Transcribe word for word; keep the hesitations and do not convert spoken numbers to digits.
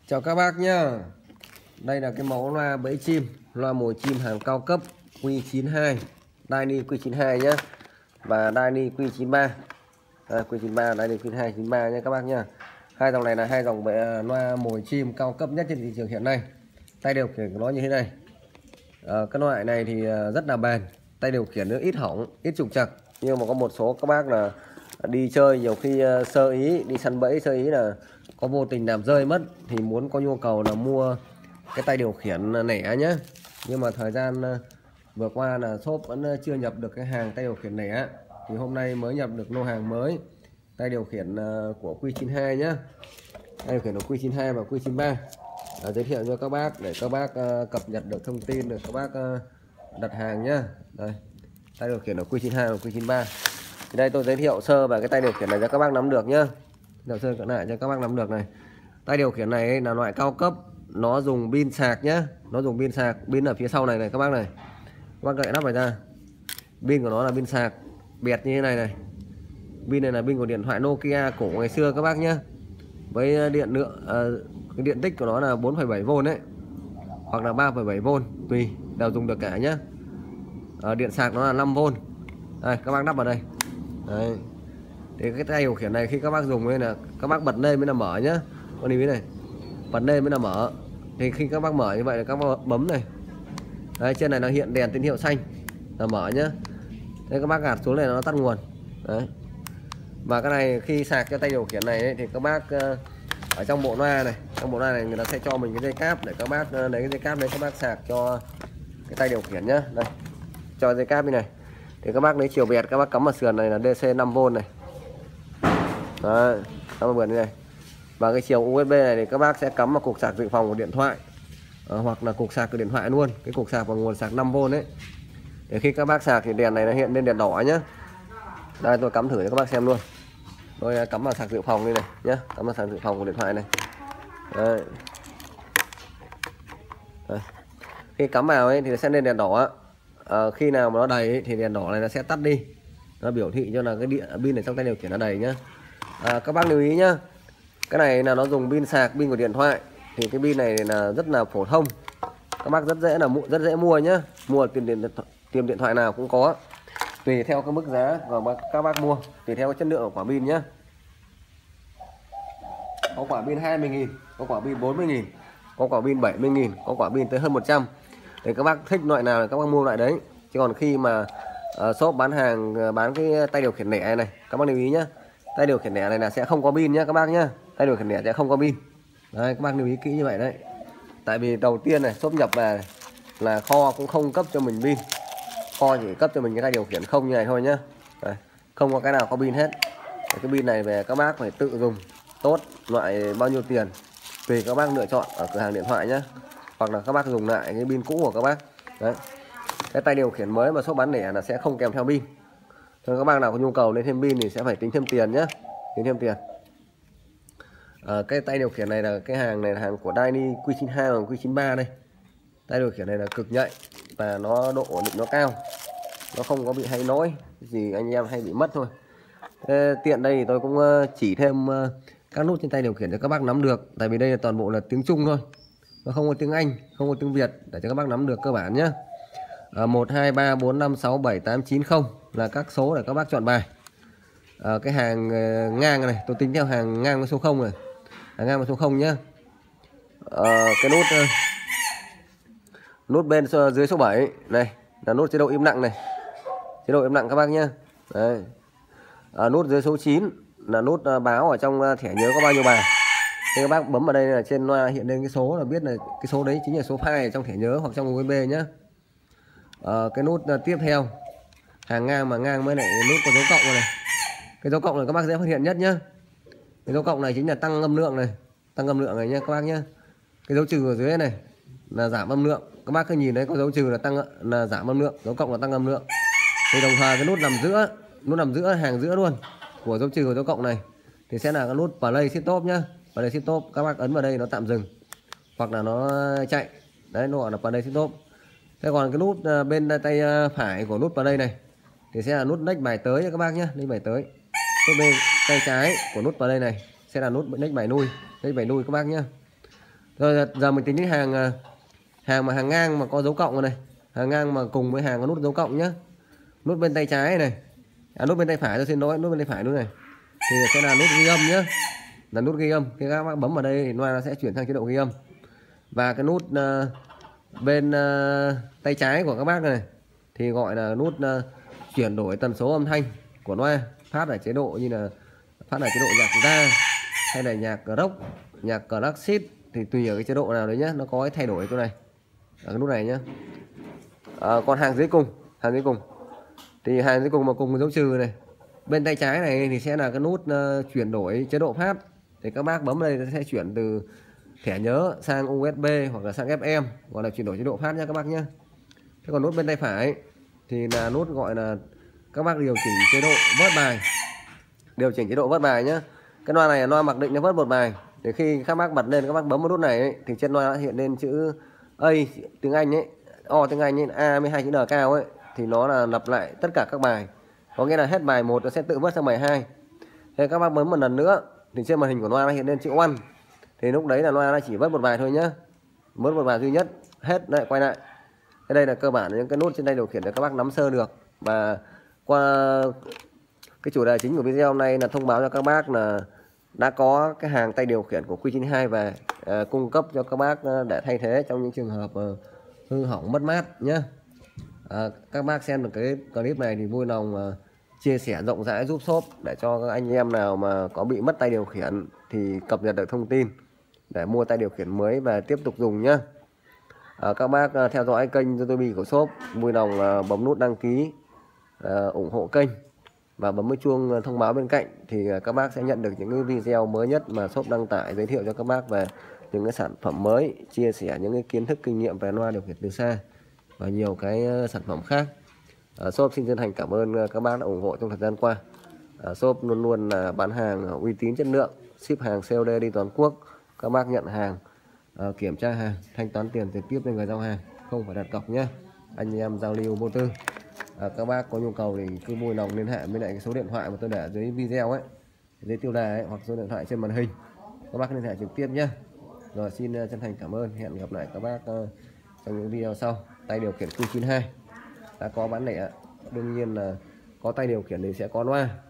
Chào các bác nhá. Đây là cái mẫu loa bẫy chim, loa mồi chim hàng cao cấp Q chín hai, Dyne Q chín hai nhá. Và Dyne Q chín ba. À, Q chín ba, Dyne Q hai chín ba nhé các bác nhá. Hai dòng này là hai dòng bẫy, loa mồi chim cao cấp nhất trên thị trường hiện nay. Tay điều khiển của nó như thế này. À, cái loại này thì rất là bền, tay điều khiển nó ít hỏng, ít trục trặc. Nhưng mà có một số các bác là đi chơi nhiều khi sơ ý, đi săn bẫy sơ ý là có vô tình làm rơi mất thì muốn có nhu cầu là mua cái tay điều khiển nẻ nhé. Nhưng mà thời gian vừa qua là shop vẫn chưa nhập được cái hàng tay điều khiển nẻ, thì hôm nay mới nhập được lô hàng mới tay điều khiển của Q chín hai nhé. Tay điều khiển của Q chín hai và Q chín ba. À, giới thiệu cho các bác để các bác uh, cập nhật được thông tin, để các bác uh, đặt hàng nhá. Đây, tay điều khiển của Q chín hai và Q chín ba. Thì đây tôi giới thiệu sơ về cái tay điều khiển này cho các bác nắm được nhá. Đầu sơ cận lại cho các bác nắm được này. Tay điều khiển này ấy, là loại cao cấp, nó dùng pin sạc nhá, nó dùng pin sạc, pin ở phía sau này này các bác này. Các bác gậy nắp này ra. Pin của nó là pin sạc bẹt như thế này này. Pin này là pin của điện thoại Nokia cổ ngày xưa các bác nhá. Với điện lượng uh, cái điện tích của nó là bốn phẩy bảy vôn đấy, hoặc là ba phẩy bảy vôn tùy, đều dùng được cả nhá. Uh, điện sạc nó là năm vôn. Đây các bác đắp vào đây. Đấy. Thì cái tay điều khiển này khi các bác dùng đây là các bác bật lên mới là mở nhá. Con đi này, bật lên mới là mở. Thì khi các bác mở như vậy là các bác bấm này. Đấy, trên này nó hiện đèn tín hiệu xanh là mở nhá. Đây các bác gạt xuống này nó tắt nguồn. Đấy. Và cái này khi sạc cho tay điều khiển này ấy, thì các bác ở trong bộ loa này, trong bộ loa này người ta sẽ cho mình cái dây cáp để các bác lấy cái dây cáp đấy các bác sạc cho cái tay điều khiển nhá. Đây, cho dây cáp như này. Thì các bác lấy chiều bẹt các bác cắm vào sườn này là D C năm vôn này. Đấy, cắm vào vườn như này. Và cái chiều U S B này thì các bác sẽ cắm vào cục sạc dự phòng của điện thoại, à, hoặc là cục sạc của điện thoại luôn, cái cục sạc bằng nguồn sạc năm vôn đấy. Để khi các bác sạc thì đèn này nó hiện lên đèn đỏ nhá. Đây tôi cắm thử cho các bác xem luôn. Tôi cắm vào sạc dự phòng đây này nhá, cắm vào sạc dự phòng của điện thoại này. Đấy. Đây. Khi cắm vào ấy thì nó sẽ lên đèn đỏ. À, khi nào mà nó đầy ấy, thì đèn đỏ này nó sẽ tắt đi, nó biểu thị cho là cái điện pin ở trong tay điều khiển nó đầy nhá. À, các bác lưu ý nhá, cái này là nó dùng pin sạc, pin của điện thoại, thì cái pin này là rất là phổ thông, các bác rất dễ là rất dễ mua nhá, mua tiền điện tiệm điện thoại nào cũng có, tùy theo cái mức giá và các bác mua tùy theo cái chất lượng của quả pin nhá. Có quả pin hai mươi nghìn, có quả pin bốn mươi nghìn, có quả pin bảy mươi nghìn, có quả pin tới hơn một trăm. Để các bác thích loại nào các bác mua loại đấy. Chứ còn khi mà uh, shop bán hàng uh, bán cái tay điều khiển lẻ này, các bác lưu ý nhá, tay điều khiển lẻ này là sẽ không có pin nhá các bác nhá. Tay điều khiển lẻ sẽ không có pin. Đấy, các bác lưu ý kỹ như vậy đấy. Tại vì đầu tiên này shop nhập về là kho cũng không cấp cho mình pin, kho chỉ cấp cho mình cái tay điều khiển không như này thôi nhá. Đấy, không có cái nào có pin hết. Đấy, cái pin này về các bác phải tự dùng tốt, loại bao nhiêu tiền tùy các bác lựa chọn ở cửa hàng điện thoại nhá, hoặc là các bác dùng lại cái pin cũ của các bác. Đấy, cái tay điều khiển mới mà shop bán lẻ là sẽ không kèm theo pin. Cho các bác nào có nhu cầu lên thêm pin thì sẽ phải tính thêm tiền nhé, tính thêm tiền. À, cái tay điều khiển này là cái hàng này là hàng của Dyne Q chín hai và Q chín ba đây. Tay điều khiển này là cực nhạy và nó độ ổn định nó cao, nó không có bị hay nối gì anh em hay bị mất thôi. Thế tiện đây thì tôi cũng chỉ thêm các nút trên tay điều khiển cho các bác nắm được, tại vì đây là toàn bộ là tiếng Trung thôi, nó không có tiếng Anh, không có tiếng Việt, để cho các bác nắm được cơ bản nhé. À, một hai ba bốn năm sáu bảy tám chín không là các số để các bác chọn bài. À, cái hàng uh, ngang này tôi tính theo hàng ngang với số không này, hàng ngang với số không nhá. À, cái nút uh, nút bên dưới số bảy này là nút chế độ im lặng này, chế độ im lặng các bác nhá. Đấy. À, nút dưới số chín là nút uh, báo ở trong uh, thẻ nhớ có bao nhiêu bài. Thì các bác bấm vào đây là trên loa hiện lên cái số là biết là cái số đấy chính là số file ở trong thẻ nhớ hoặc trong U S B nhá. À, cái nút uh, tiếp theo hàng ngang mà ngang với lại nút có dấu cộng này, cái dấu cộng này các bác dễ phát hiện nhất nhá. Cái dấu cộng này chính là tăng âm lượng này, tăng âm lượng này nhá các bác nhá. Cái dấu trừ ở dưới này là giảm âm lượng, các bác cứ nhìn đấy có dấu trừ là tăng là giảm âm lượng, dấu cộng là tăng âm lượng. Thì đồng thời cái nút nằm giữa, nút nằm giữa hàng giữa luôn của dấu trừ và dấu cộng này thì sẽ là cái nút play stop nhá. Play stop các bác ấn vào đây nó tạm dừng hoặc là nó chạy, đấy nó gọi là play stop. Thế còn cái nút bên tay phải của nút play này thì sẽ là nút next bài tới cho các bác nhé, next bài tới. Nút bên tay trái của nút play này sẽ là nút next bài nuôi, next bài nuôi các bác nhé. Rồi giờ mình tính đến hàng hàng mà hàng ngang mà có dấu cộng này, hàng ngang mà cùng với hàng có nút dấu cộng nhá. Nút bên tay trái này, à, nút bên tay phải tôi xin lỗi, nút bên tay phải nút này thì sẽ là nút ghi âm nhá, là nút ghi âm. Khi các bác bấm vào đây thì loa nó sẽ chuyển sang chế độ ghi âm. Và cái nút uh, bên uh, tay trái của các bác này thì gọi là nút uh, chuyển đổi tần số âm thanh của loa, phát ở chế độ như là phát ở chế độ nhạc ra hay là nhạc rock, nhạc classic thì tùy ở cái chế độ nào đấy nhá, nó có cái thay đổi chỗ này ở cái nút này nhá. À, còn hàng dưới cùng, hàng dưới cùng thì hàng dưới cùng mà cùng dấu trừ này, bên tay trái này thì sẽ là cái nút uh, chuyển đổi chế độ phát. Thì các bác bấm đây nó sẽ chuyển từ thẻ nhớ sang u ét bê hoặc là sang ép em, gọi là chuyển đổi chế độ phát nhá các bác nhé. Thế còn nút bên tay phải thì là nút gọi là các bác điều chỉnh chế độ vớt bài, điều chỉnh chế độ vớt bài nhá. Cái loa này là loa mặc định nó vớt một bài, để khi các bác bật lên các bác bấm vào nút này ấy, thì trên loa hiện lên chữ A tiếng Anh ấy, O tiếng Anh ấy, A với hai chữ N cao ấy, thì nó là lặp lại tất cả các bài, có nghĩa là hết bài một nó sẽ tự vớt sang bài hai. Thế các bác bấm một lần nữa thì trên màn hình của loa nó hiện lên chữ one, thì lúc đấy là loa nó chỉ vớt một bài thôi nhá, vớt một bài duy nhất, hết lại quay lại. Cái đây là cơ bản những cái nút trên đây điều khiển để các bác nắm sơ được. Và qua cái chủ đề chính của video hôm nay là thông báo cho các bác là đã có cái hàng tay điều khiển của Q chín hai về à, cung cấp cho các bác để thay thế trong những trường hợp uh, hư hỏng mất mát nhé. À, các bác xem được cái clip này thì vui lòng uh, chia sẻ rộng rãi giúp shop để cho các anh em nào mà có bị mất tay điều khiển thì cập nhật được thông tin để mua tay điều khiển mới và tiếp tục dùng nhé. À, các bác uh, theo dõi kênh YouTube của shop, vui lòng uh, bấm nút đăng ký uh, ủng hộ kênh và bấm cái chuông thông báo bên cạnh thì các bác sẽ nhận được những cái video mới nhất mà shop đăng tải, giới thiệu cho các bác về những cái sản phẩm mới, chia sẻ những cái kiến thức kinh nghiệm về loa điều khiển từ xa và nhiều cái sản phẩm khác. À, shop xin chân thành cảm ơn các bác đã ủng hộ trong thời gian qua. À, shop luôn luôn là bán hàng uy tín chất lượng, ship hàng xê ô đê đi toàn quốc. Các bác nhận hàng, à, kiểm tra hàng, thanh toán tiền trực tiếp lên người giao hàng, không phải đặt cọc nhé. Anh em giao lưu vô tư. À, các bác có nhu cầu thì cứ vui lòng liên hệ với lại cái số điện thoại mà tôi để dưới video ấy, dưới tiêu đề ấy, hoặc số điện thoại trên màn hình, các bác liên hệ trực tiếp nhé. Rồi xin chân thành cảm ơn, hẹn gặp lại các bác uh, trong những video sau. Tay điều khiển Q chín hai đã có bán lẻ, đương nhiên là có tay điều khiển thì sẽ có loa.